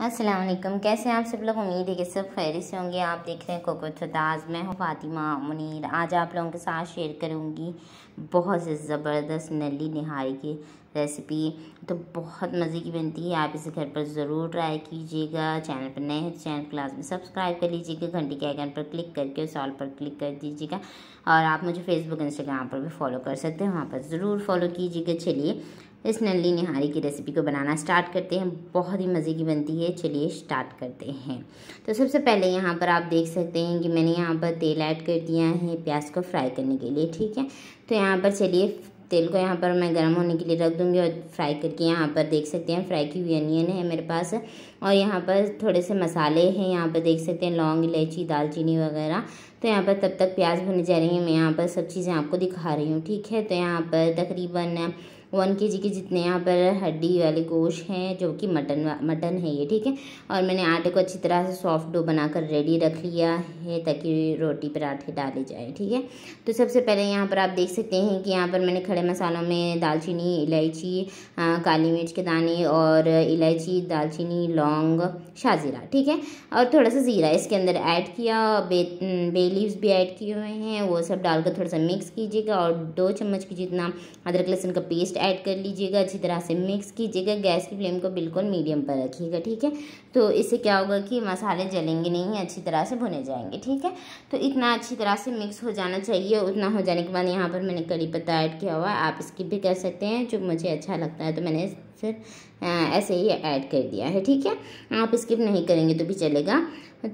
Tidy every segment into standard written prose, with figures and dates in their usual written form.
अस्सलाम वालेकुम। कैसे हैं आप सब लोग? उम्मीद है कि सब खैरियत से होंगे। आप देख रहे हैं कुक विद फताज़। मैं हूँ फ़ातिमा मुनीर। आज आप लोगों के साथ शेयर करूँगी बहुत से ज़बरदस्त नली निहारी की रेसिपी। तो बहुत मज़े की बनती है, आप इसे घर पर ज़रूर ट्राई कीजिएगा। चैनल पर नए हैं तो चैनल क्लास में सब्सक्राइब कर लीजिएगा, घंटी के आइकन पर क्लिक करके उस ऑल पर क्लिक कर दीजिएगा। और आप मुझे फेसबुक इंस्टाग्राम पर भी फॉलो कर सकते हैं, वहाँ पर ज़रूर फॉलो कीजिएगा। चलिए इस नली निहारी की रेसिपी को बनाना स्टार्ट करते हैं। बहुत ही मज़े की बनती है, चलिए स्टार्ट करते हैं। तो सबसे पहले यहाँ पर आप देख सकते हैं कि मैंने यहाँ पर तेल ऐड कर दिया है प्याज को फ्राई करने के लिए, ठीक है। तो यहाँ पर चलिए तेल को यहाँ पर मैं गर्म होने के लिए रख दूँगी और फ्राई करके यहाँ पर देख सकते हैं फ्राई की हुई अनियन है मेरे पास। और यहाँ पर थोड़े से मसाले हैं, यहाँ पर देख सकते हैं लौंग, इलायची, दालचीनी वगैरह। तो यहाँ पर तब तक प्याज भुन जा रही है, मैं यहाँ पर सब चीज़ें आपको दिखा रही हूँ, ठीक है। तो यहाँ पर तकरीबन 1 kg के जितने यहाँ पर हड्डी वाले गोश्त हैं, जो कि मटन है ये, ठीक है। और मैंने आटे को अच्छी तरह से सॉफ्ट डो बनाकर रेडी रख लिया है ताकि रोटी पराठे डाले जाए, ठीक है। तो सबसे पहले यहाँ पर आप देख सकते हैं कि यहाँ पर मैंने खड़े मसालों में दालचीनी, इलायची, काली मिर्च के दाने और इलायची, दालचीनी, लौंग, शाजीरा, ठीक है। और थोड़ा सा ज़ीरा इसके अंदर ऐड किया। बे लीव्स भी ऐड किए हुए हैं, वो सब डालकर थोड़ा सा मिक्स कीजिएगा। और 2 चम्मच की जितना अदरक लहसुन का पेस्ट ऐड कर लीजिएगा, अच्छी तरह से मिक्स कीजिएगा। गैस की फ्लेम को बिल्कुल मीडियम पर रखिएगा, ठीक है। तो इससे क्या होगा कि मसाले जलेंगे नहीं, अच्छी तरह से भुने जाएंगे, ठीक है। तो इतना अच्छी तरह से मिक्स हो जाना चाहिए। उतना हो जाने के बाद यहाँ पर मैंने कड़ी पत्ता ऐड किया हुआ है, आप स्किप भी कर सकते हैं, जो मुझे अच्छा लगता है तो मैंने सिर्फ ऐसे ही ऐड कर दिया है, ठीक है। आप स्किप नहीं करेंगे तो भी चलेगा।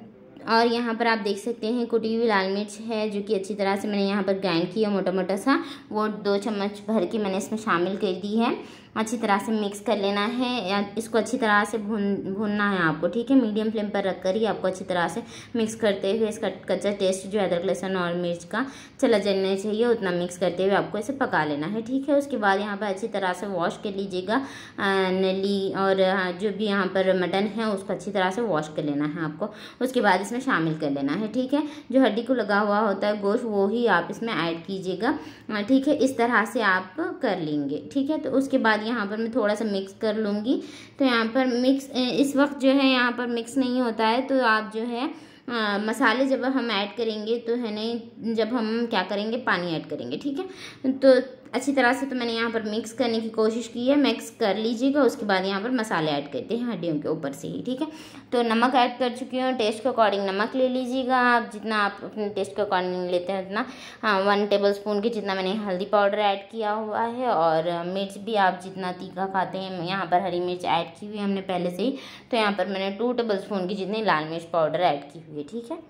और यहाँ पर आप देख सकते हैं कुटी हुई लाल मिर्च है, जो कि अच्छी तरह से मैंने यहाँ पर ग्राइंड किया मोटा मोटा सा, वो 2 चम्मच भर के मैंने इसमें शामिल कर दी है। अच्छी तरह से मिक्स कर लेना है, या इसको अच्छी तरह से भूनना है आपको, ठीक है। मीडियम फ्लेम पर रख कर ही आपको अच्छी तरह से मिक्स करते हुए इसका कच्चा टेस्ट जो अदरक लहसुन और मिर्च का चला जाना चाहिए, उतना मिक्स करते हुए आपको इसे पका लेना है, ठीक है। उसके बाद यहाँ पर अच्छी तरह से वॉश कर लीजिएगा नली, और जो भी यहाँ पर मटन है उसको अच्छी तरह से वॉश कर लेना है आपको। उसके बाद इसमें शामिल कर लेना है, ठीक है। जो हड्डी को लगा हुआ होता है गोश्त, वो ही आप इसमें ऐड कीजिएगा, ठीक है। इस तरह से आप कर लेंगे, ठीक है। तो उसके बाद यहाँ पर मैं थोड़ा सा मिक्स कर लूँगी। तो यहाँ पर मिक्स इस वक्त जो है यहाँ पर मिक्स नहीं होता है, तो आप जो है मसाले जब हम ऐड करेंगे तो है नहीं, जब हम क्या करेंगे पानी ऐड करेंगे, ठीक है। तो अच्छी तरह से तो मैंने यहाँ पर मिक्स करने की कोशिश की है, मिक्स कर लीजिएगा। उसके बाद यहाँ पर मसाले ऐड करते हैं हड्डियों के ऊपर से ही, ठीक है। तो नमक ऐड कर चुकी हूँ, टेस्ट के अकॉर्डिंग नमक ले लीजिएगा आप, जितना आप अपने टेस्ट के अकॉर्डिंग लेते हैं उतना। 1 टेबलस्पून के जितना मैंने हल्दी पाउडर ऐड किया हुआ है, और मिर्च भी आप जितना तीखा खाते हैं, यहाँ पर हरी मिर्च ऐड की हुई है हमने पहले से ही। तो यहाँ पर मैंने 2 टेबलस्पून की जितनी लाल मिर्च पाउडर ऐड की हुई है, ठीक है,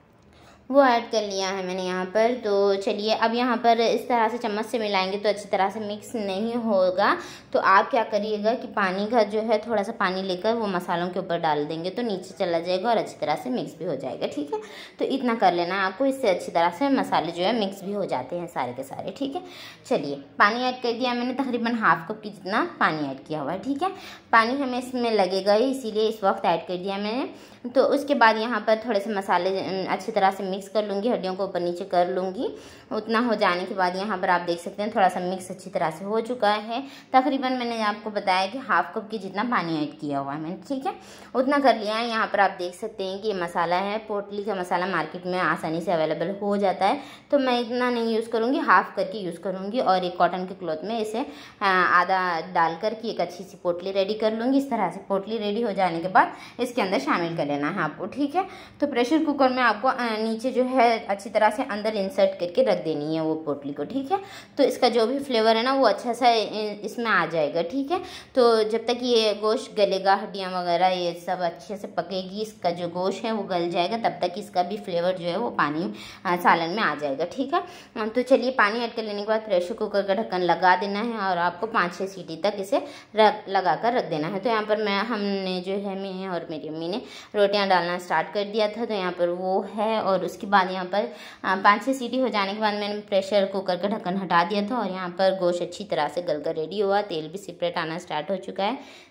वो ऐड कर लिया है मैंने यहाँ पर। तो चलिए अब यहाँ पर इस तरह से चम्मच से मिलाएंगे तो अच्छी तरह से मिक्स नहीं होगा। तो आप क्या करिएगा कि पानी का जो है थोड़ा सा पानी लेकर वो मसालों के ऊपर डाल देंगे तो नीचे चला जाएगा और अच्छी तरह से मिक्स भी हो जाएगा, ठीक है। तो इतना कर लेना है आपको, इससे अच्छी तरह से मसाले जो है मिक्स भी हो जाते हैं सारे के सारे, ठीक है। चलिए पानी ऐड कर दिया मैंने, तकरीबन ½ कप की जितना पानी ऐड किया हुआ है, ठीक है। पानी हमें इसमें लगेगा ही, इसीलिए इस वक्त ऐड कर दिया मैंने। तो उसके बाद यहाँ पर थोड़े से मसाले अच्छी तरह से मिक्स कर लूँगी, हड्डियों को ऊपर नीचे कर लूँगी। उतना हो जाने के बाद यहाँ पर आप देख सकते हैं थोड़ा सा मिक्स अच्छी तरह से हो चुका है। तकरीबन मैंने आपको बताया कि ½ कप की जितना पानी ऐड किया हुआ है मैंने, ठीक है। उतना कर लिया है। यहाँ पर आप देख सकते हैं कि ये मसाला है, पोटली का मसाला मार्केट में आसानी से अवेलेबल हो जाता है। तो मैं इतना नहीं यूज़ करूँगी, हाफ़ करके यूज़ करूँगी, और एक कॉटन के क्लॉथ में इसे आधा डाल कर के एक अच्छी सी पोटली रेडी कर लूँगी। इस तरह से पोटली रेडी हो जाने के बाद इसके अंदर शामिल कर लेना है आपको, ठीक है। तो प्रेशर कुकर में आपको नीचे जो है अच्छी तरह से अंदर इंसर्ट करके रख देनी है वो पोटली को, ठीक है। तो इसका जो भी फ्लेवर है ना वो अच्छा सा इसमें आ जाएगा, ठीक है। तो जब तक ये गोश्त गलेगा, हड्डियाँ वगैरह ये सब अच्छे से पकेगी, इसका जो गोश्त है वो गल जाएगा, तब तक इसका भी फ्लेवर जो है वो पानी सालन में आ जाएगा, ठीक है। तो चलिए पानी ऐड कर लेने के बाद प्रेशर कुकर का ढक्कन लगा देना है और आपको 5-6 सीटी तक इसे लगा कर रख देना है। तो यहाँ पर हमने जो है मैं और मेरी अम्मी ने रोटियाँ डालना स्टार्ट कर दिया था, तो यहाँ पर वो है। और उसके बाद यहाँ पर 5-6 सीटी हो जाने के बाद मैंने प्रेशर कुकर का ढक्कन हटा दिया था, और यहाँ पर गोश्त अच्छी तरह से गलकर रेडी हुआ, तेल भी सेपरेट आना स्टार्ट हो चुका है।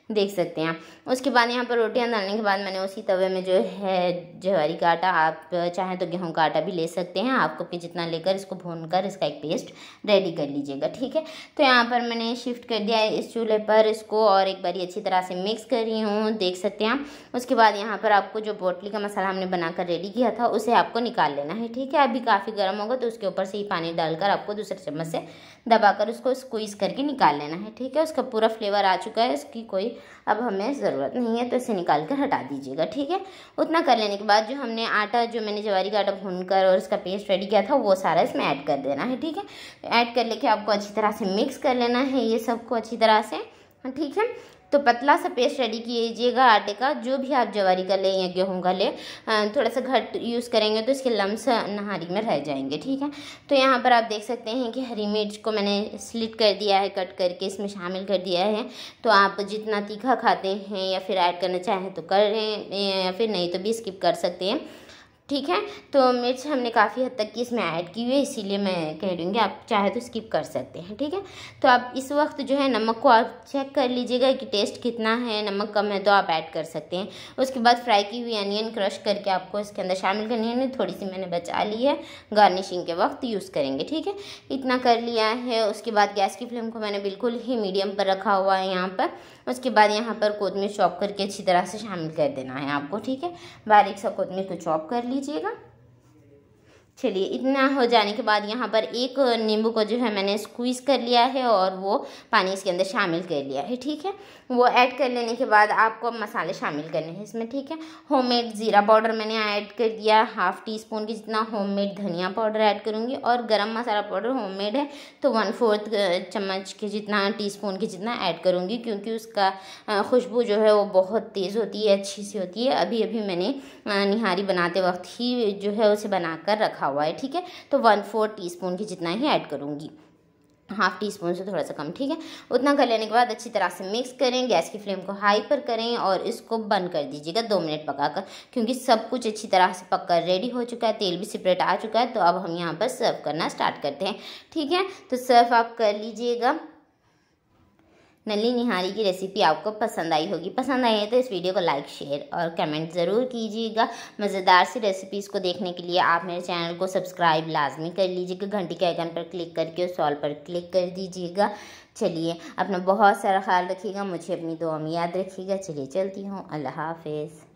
देख सकते हैं आप। उसके बाद यहाँ पर रोटियां डालने के बाद मैंने उसी तवे में जो है ज्वारी का आटा, आप चाहें तो गेहूं का आटा भी ले सकते हैं, आप कप जितना लेकर इसको भूनकर इसका एक पेस्ट रेडी कर लीजिएगा, ठीक है। तो यहाँ पर मैंने शिफ्ट कर दिया है इस चूल्हे पर इसको और एक बार अच्छी तरह से मिक्स कर रही हूँ, देख सकते हैं आप। उसके बाद यहाँ पर आपको जो पोटली का मसाला हमने बनाकर रेडी किया था उसे आपको निकाल लेना है, ठीक है। अभी काफ़ी गर्म होगा तो उसके ऊपर से ही पानी डालकर आपको दूसरे चम्मच से दबाकर उसको स्क्वीज़ करके निकाल लेना है, ठीक है। उसका पूरा फ्लेवर आ चुका है, इसकी कोई अब हमें ज़रूरत नहीं है, तो इसे निकाल कर हटा दीजिएगा, ठीक है। उतना कर लेने के बाद जो हमने आटा, जो मैंने ज्वारी का आटा भूनकर और इसका पेस्ट रेडी किया था वो सारा इसमें ऐड कर देना है, ठीक है। ऐड कर लेके आपको अच्छी तरह से मिक्स कर लेना है ये सबको अच्छी तरह से, ठीक है। तो पतला सा पेस्ट रेडी कीजिएगा आटे का, जो भी आप ज्वारी का लें या गेहूं का लें, थोड़ा सा घट यूज़ करेंगे तो इसके लम्स नहारी में रह जाएंगे, ठीक है। तो यहाँ पर आप देख सकते हैं कि हरी मिर्च को मैंने स्लिट कर दिया है, कट करके इसमें शामिल कर दिया है। तो आप जितना तीखा खाते हैं या फिर ऐड करना चाहें तो करें या फिर नहीं तो भी स्किप कर सकते हैं, ठीक है। तो मिर्च हमने काफ़ी हद तक की इसमें ऐड की हुई है, इसीलिए मैं कह रही हूँ कि आप चाहे तो स्किप कर सकते हैं, ठीक है। तो आप इस वक्त जो है नमक को आप चेक कर लीजिएगा कि टेस्ट कितना है, नमक कम है तो आप ऐड कर सकते हैं। उसके बाद फ्राई की हुई अनियन क्रश करके आपको इसके अंदर शामिल करनी है, थोड़ी सी मैंने बचा ली है, गार्निशिंग के वक्त यूज़ करेंगे, ठीक है। इतना कर लिया है। उसके बाद गैस की फ्लेम को मैंने बिल्कुल ही मीडियम पर रखा हुआ है यहाँ पर। उसके बाद यहाँ पर कोतमीर चॉप करके अच्छी तरह से शामिल कर देना है आपको, ठीक है। बारीक सा कोतमीर को चॉप कर लीजिएगा। चलिए, इतना हो जाने के बाद यहाँ पर एक नींबू को जो है मैंने स्क्वीज़ कर लिया है और वो पानी इसके अंदर शामिल कर लिया है, ठीक है। वो ऐड कर लेने के बाद आपको मसाले शामिल करने हैं इसमें, ठीक है। होममेड ज़ीरा पाउडर मैंने ऐड कर दिया, 1/2 टीस्पून की जितना होममेड धनिया पाउडर ऐड करूँगी, और गरम मसाला पाउडर होममेड है तो 1/4 चम्मच के जितना, टीस्पून के जितना ऐड करूँगी, क्योंकि उसका खुशबू जो है वो बहुत तेज़ होती है, अच्छी सी होती है। अभी अभी मैंने निहारी बनाते वक्त ही जो है उसे बनाकर रखा हुआ है, ठीक है। तो 1/4 टीस्पून की जितना ही ऐड करूँगी, 1/2 टीस्पून से थोड़ा सा कम, ठीक है। उतना कर लेने के बाद अच्छी तरह से मिक्स करें, गैस की फ्लेम को हाई पर करें और इसको बंद कर दीजिएगा 2 मिनट पकाकर, क्योंकि सब कुछ अच्छी तरह से पककर रेडी हो चुका है, तेल भी सेपरेट आ चुका है। तो अब हम यहाँ पर सर्व करना स्टार्ट करते हैं, ठीक है। तो सर्व आप कर लीजिएगा। नल्ली निहारी की रेसिपी आपको पसंद आई होगी, पसंद आई है तो इस वीडियो को लाइक, शेयर और कमेंट ज़रूर कीजिएगा। मज़ेदार सी रेसिपीज़ को देखने के लिए आप मेरे चैनल को सब्सक्राइब लाजमी कर लीजिएगा, घंटी के आइकन पर क्लिक करके उस ऑल पर क्लिक कर दीजिएगा। चलिए, अपना बहुत सारा ख्याल रखिएगा, मुझे अपनी दुआ में याद रखिएगा। चलिए चलती हूँ, अल्लाह हाफिज़।